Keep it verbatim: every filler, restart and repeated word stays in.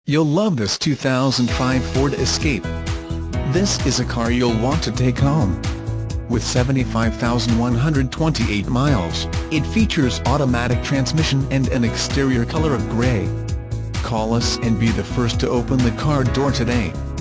You'll love this two thousand five Ford Escape. This is a car you'll want to take home. With seventy-five thousand one hundred twenty-eight miles, it features automatic transmission and an exterior color of gray. Call us and be the first to open the car door today.